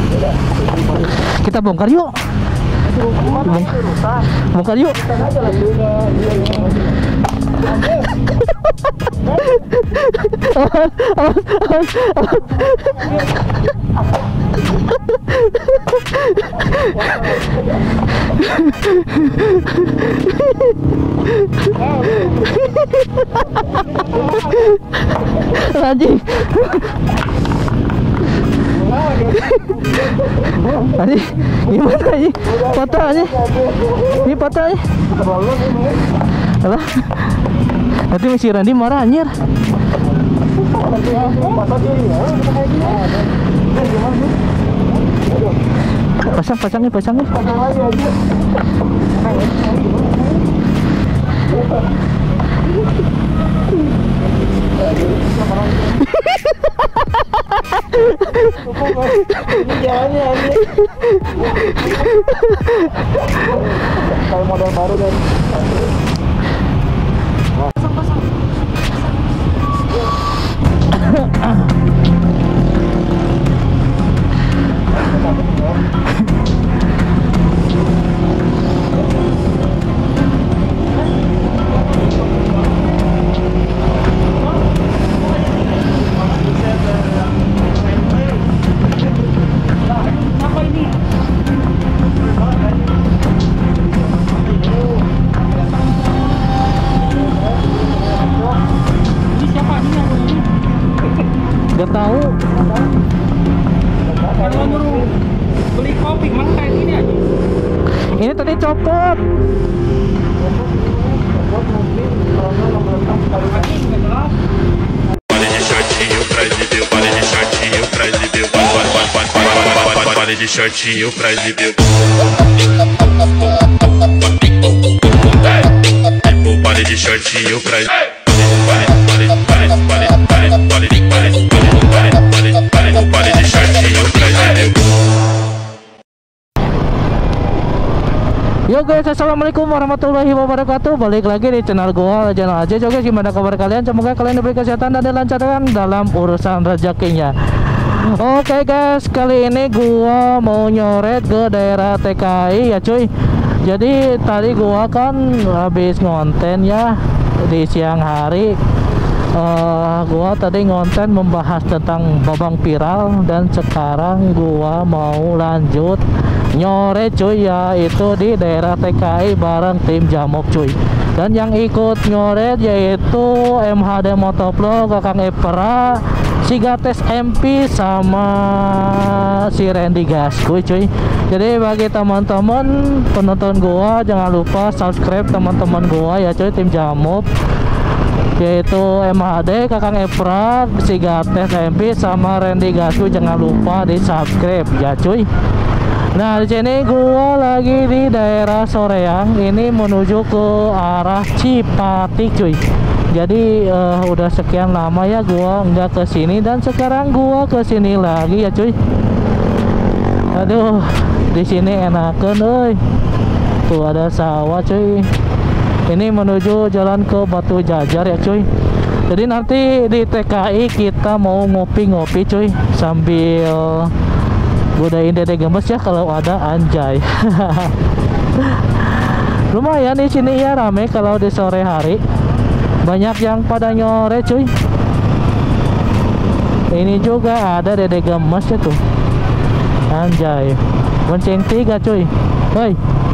Kita bongkar yuk. Bongkar yuk. Anjing. Anjing, gimana ini? Patah anjing. Ini patah anjing. Alah. Nanti si Randy marah anjir. Pasangnya. Ini jalannya ini. Kayak model baru dan pasang. Gak tahu. Kalau nyuruh beli kopi mah kayak gini aja. Ini tadi copot. Pare de shortinho pra exibir. Pare de shortinho pra Yo guys, assalamualaikum warahmatullahi wabarakatuh. Balik lagi di channel gua channel aja. Yo guys, gimana kabar kalian? Semoga kalian diberi kesehatan dan dilancarkan dalam urusan rezekinya. Oke guys, kali ini gua mau nyoret ke daerah TKI ya cuy. Jadi tadi gua kan habis ngonten ya di siang hari. Gua tadi ngonten membahas tentang babang viral, dan sekarang gua mau lanjut nyoret cuy, yaitu di daerah TKI bareng tim Jamop cuy. Dan yang ikut nyoret yaitu MHD Motovlog, Kakang Epera, si Gates MP, sama si Randy Gaskuy cuy. Jadi bagi teman-teman penonton gua, jangan lupa subscribe teman-teman gua ya cuy, tim Jamop, yaitu MHD, Kakang Epra, si Gates MP, sama Randy Gaskuy. Jangan lupa di subscribe ya cuy. Nah, di sini gua lagi di daerah Soreang, ini menuju ke arah Cipatik cuy. Jadi udah sekian lama ya gua nggak ke sini, dan sekarang gua ke sini lagi ya cuy. Aduh, di sini enakan euy. Tuh ada sawah cuy. Ini menuju jalan ke Batu Jajar ya cuy. Jadi nanti di TKI kita mau ngopi-ngopi cuy, sambil godain dede gemes ya kalau ada, anjay. Lumayan di sini ya, rame kalau di sore hari. Banyak yang pada nyore cuy. Ini juga ada dede gemes ya tuh, anjay. Bonceng 3 cuy. Woi.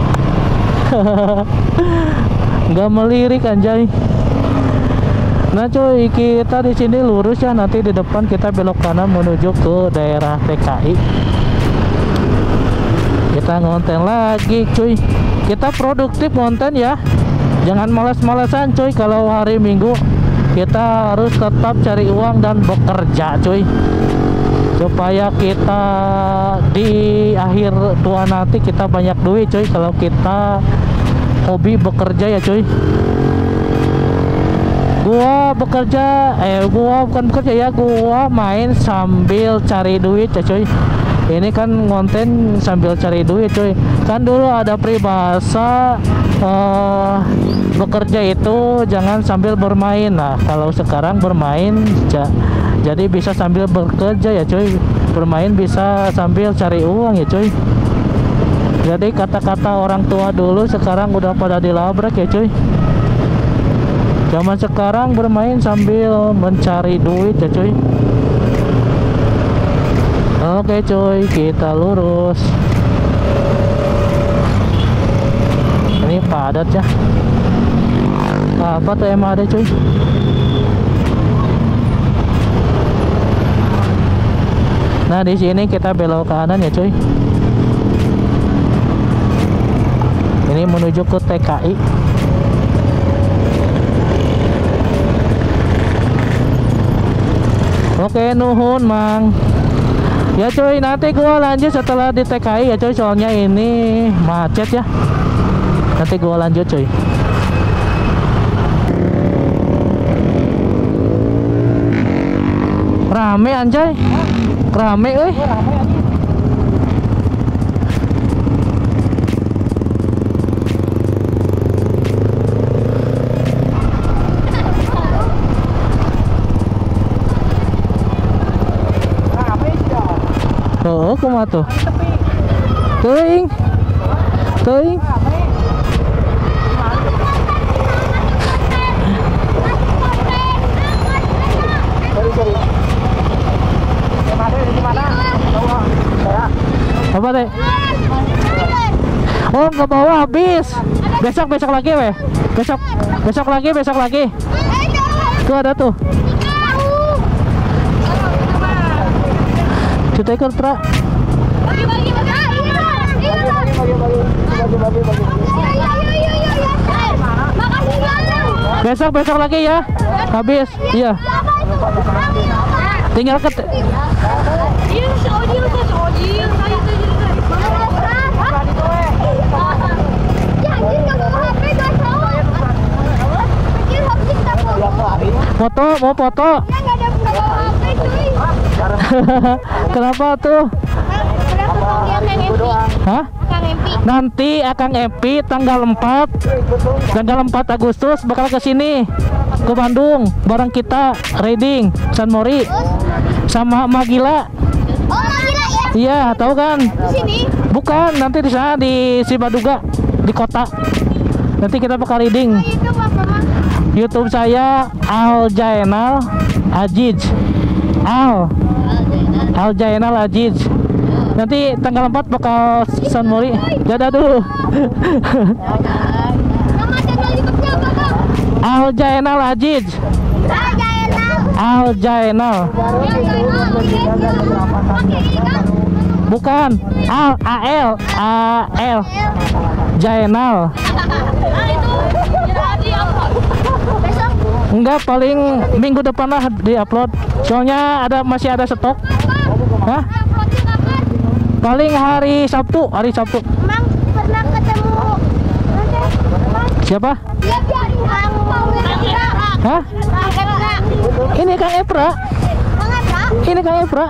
Nggak melirik anjay. Nah cuy, kita di sini lurus ya, nanti di depan kita belok kanan menuju ke daerah TKI. Kita ngonten lagi cuy. Kita produktif ngonten ya. Jangan malas-malasan cuy. Kalau hari Minggu kita harus tetap cari uang dan bekerja cuy, supaya kita di akhir tua nanti kita banyak duit cuy. Kalau kita hobi bekerja ya cuy. Gua bekerja, gua bukan bekerja ya, gua main sambil cari duit ya cuy. Ini kan konten sambil cari duit cuy. Kan dulu ada peribahasa bekerja itu jangan sambil bermain. Nah, kalau sekarang bermain jadi bisa sambil bekerja ya cuy. Bermain bisa sambil cari uang ya cuy. Jadi kata-kata orang tua dulu sekarang udah pada dilabrak ya cuy. Zaman sekarang bermain sambil mencari duit ya cuy. Oke cuy, kita lurus. Ini padat ya. Apa tuh emang ada cuy? Nah di sini kita belok kanan ya cuy. Ini menuju ke TKI. Oke, nuhun mang. Ya cuy, nanti gua lanjut setelah di TKI ya cuy, soalnya ini macet ya. Nanti gua lanjut cuy. Rame anjay. Rame euy. Oh, kumaha tuh? Teuing. Teuing. Apa teh? Oh, nggak bawa habis. Besok lagi weh. Besok lagi. Tuh ada tuh. Cutai kontra. Besok lagi ya. Habis. Iya. Tinggal ke foto, mau foto. Kenapa tuh? Hah? Nanti Akang Epi tanggal 4 Agustus bakal ke sini, ke Bandung bareng kita riding San Mori sama Magila. Oh, Magila ya? Iya, tahu kan? Di sini? Bukan, nanti di sana di Sibaduga, di kota. Nanti kita bakal riding. YouTube apa, Mang? YouTube saya Al Jainal Aziz. Al Jainal Aziz. Nanti tanggal 4 bakal San Mori. Dadah dulu. Nama channel YouTube-nya apa, Bang? Al Jainal Aziz. Al Jainal. Bukan. AL Jainal. Enggak, paling minggu depan lah di-upload. Soalnya masih ada stok. Hah? Paling hari Sabtu. Mang pernah ketemu Siapa? dia Kang Hah? Ini Kang Epra. Ini Kang Epra.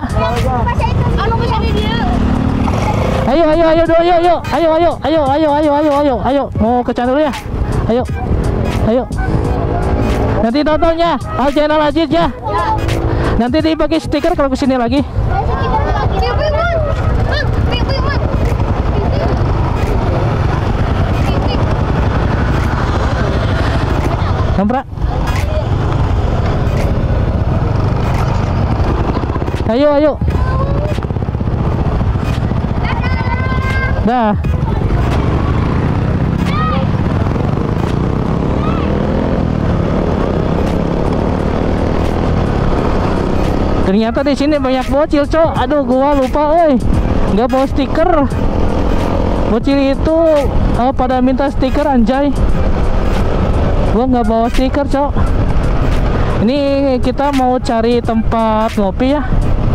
Ayo. Mau ke channel ya? Ayo. Nanti tontonnya Al Jainal Aziz ya. Nanti dibagi stiker kalau kesini lagi. Kampra. Ayo. Dah. Ternyata di sini banyak bocil, Cok. Aduh, gua lupa, nggak bawa stiker. Bocil itu pada minta stiker, anjay. Gua nggak bawa stiker, Cok. Ini kita mau cari tempat ngopi ya.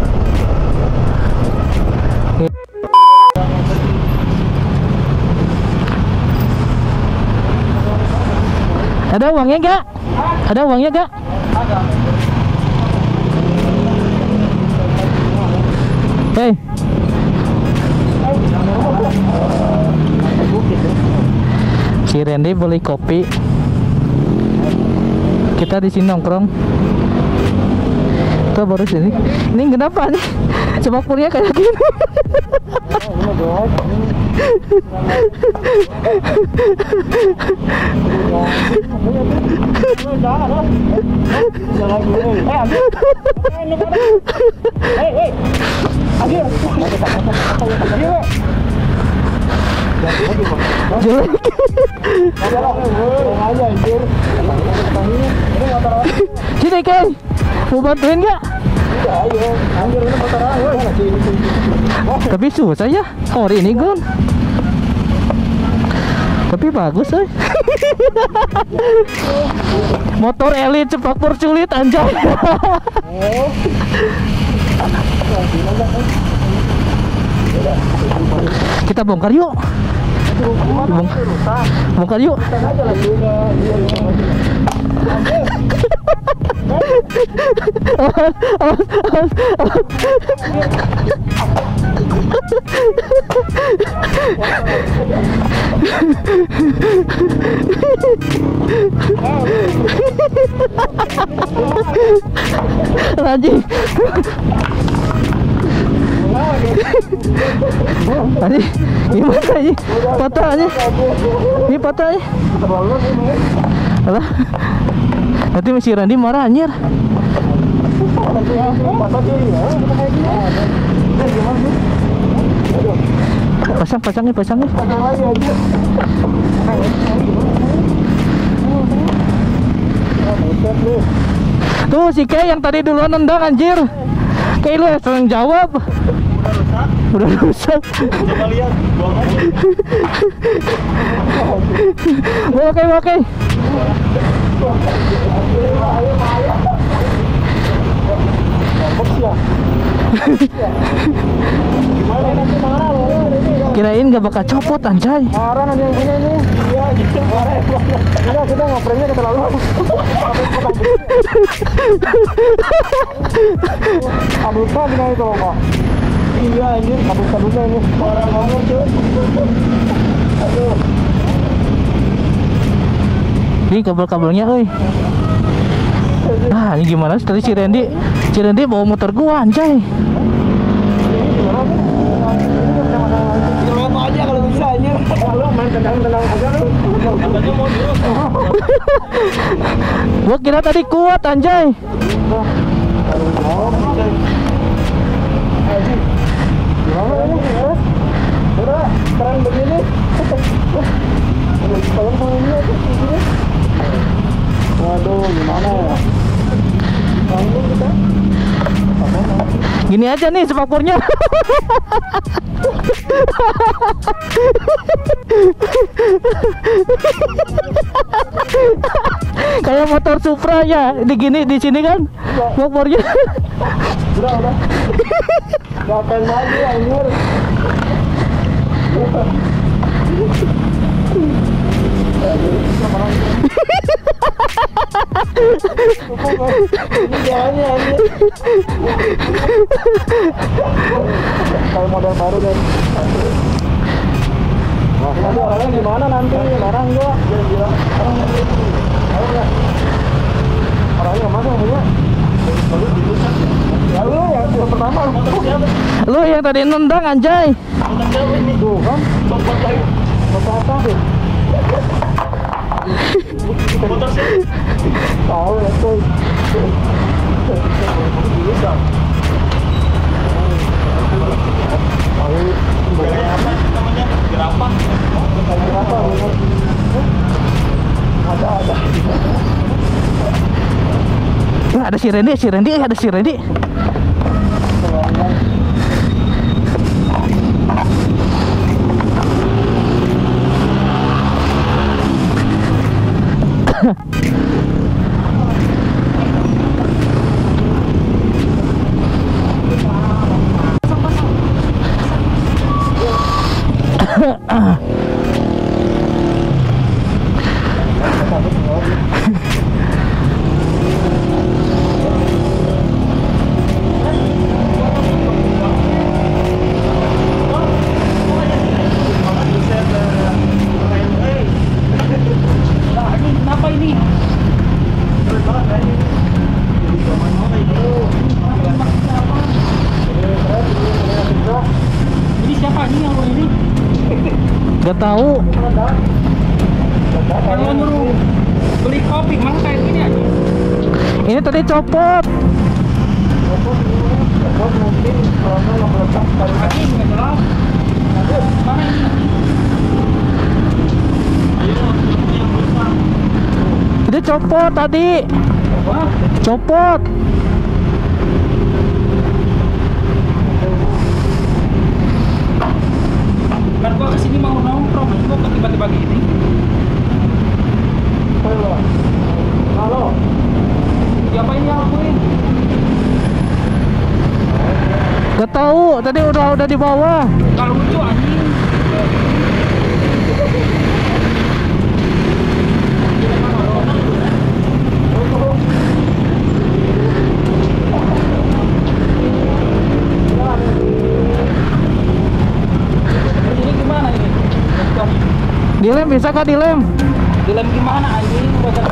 Ada uangnya nggak? Hei. Si Randy beli kopi. Kita di sini nongkrong. Tuh baru sini. Ini kenapa nih? Semakmurnya kayak gini. Jelek. Sini Ken, mau bantuin nggak? Tapi susah ya hari ini Gun. Tapi bagus motor elit sepak sulit anjay. Kita bongkar yuk. Bongkar yuk. Anjing. Anjing, gimana ini? Patah anjing. Ini patah anjing. Alah. Nanti masih Randy marah anjir. Pasangnya. Tuh si Kay yang tadi duluan nendang anjir. Kay lu yang sering jawab. Udah rusak. Coba lihat, buang aja. Oke. Kirain gak bakal copot anjay. Marah nanti yang punya ini. Iya, gitu. Marah. Enggak, kita ngoprengnya keterlaluan. Aduh, gimana itu, Pak? Iya, ini kabut-kabutnya ini. Marah banget, cuy. Aduh. Ini kabel-kabelnya, euy. Ah, ini gimana sih tadi si Randy bawa motor gua anjay. Apa aja kalau bisa anjir. Lu main tendang-tendang aja lu. Katanya mau dulu. Gua kira tadi kuat anjay. Udah, terang begini. Waduh, gimana ya? Gini aja nih sepakbornya. Kayak motor Supra ya, di sini kan sepakbornya. Udah. Ngapain lagi anjir? Ini jalannya anjir. Kayak model baru deh. Nanti orangnya gimana nanti? Marah enggak? Orangnya mana punya? Ya lu yang pertama. Lu yang tadi nendang anjay. Tuh kan? Apa tuh? Motor sih. Tahu ya tuh. Gaya apa namanya? Gerapah. Ada. Ada si Randy. yang ini? Gak tahu. Kalau nyuruh beli kopi mang kayak gini aja. Ini tadi copot. Mungkin kalau nggak meletak dari Lagi nggak jelas. Mana ini? Ini copot tadi. Wah, Copot. kan gua kesini mau nongkrong, kok tiba-tiba gini? halo. Siapa ini yang lakuin? Gak tahu. Tadi udah di bawah. Kalau lucu anjing. Ini gimana ini? Dilem bisa kah dilem? Dilem gimana anjing?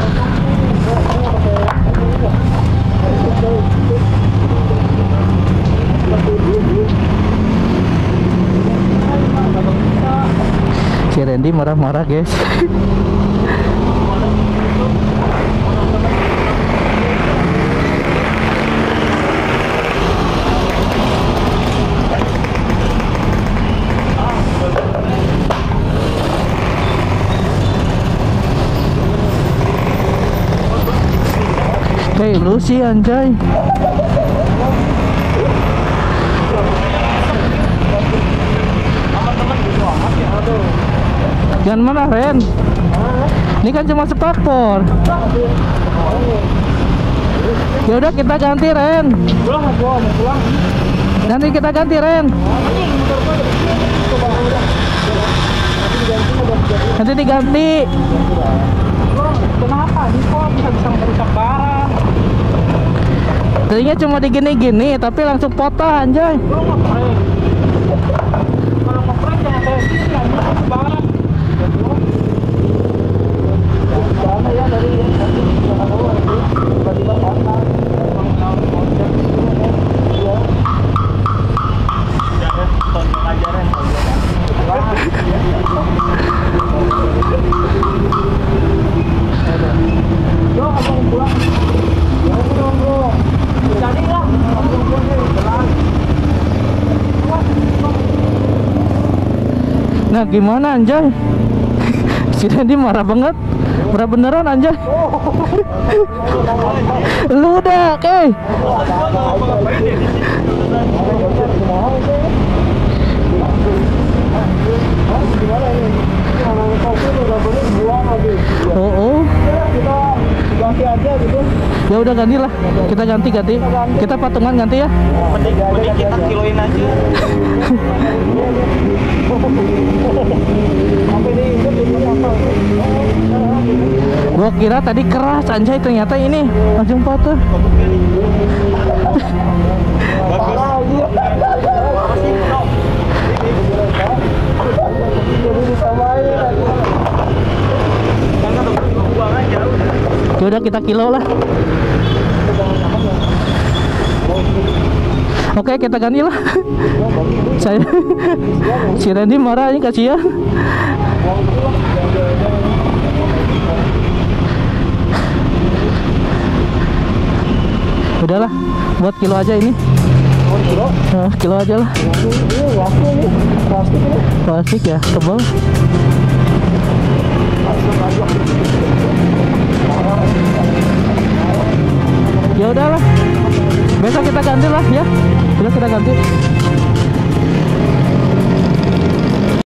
Si Randy marah-marah guys. Hei lu sih anjay. Jangan mana Ren? Ini kan cuma spakbor. Ya udah kita ganti Ren. Nanti kita ganti Ren. Nanti diganti. Kenapa? Ini kok bisa merusak barang? Tadinya cuma digini-gini tapi langsung potah anjay. Lo ngeprank. Kalau ngeprank jangan kayak gini anjing barang. Sana ya dari tiba-tiba panas. Nah gimana anjay? Si Randy marah banget. Marah beneran anjay. Lu udah oke. Oh. Ganti aja gitu. Ya udah gantilah. Kita ganti. Kita patungan ganti ya. Mending kita kiloin aja. Gua kira tadi keras anjay, ternyata ini langsung patah. Ya udah kita kilo lah. Oke kita ganti lah. Saya si Randy marah ini kasihan. Udahlah, buat kilo aja ini. Kilo aja lah. Plastik ya, tebal. Ya udahlah. Besok kita ganti lah ya. Besok kita ganti.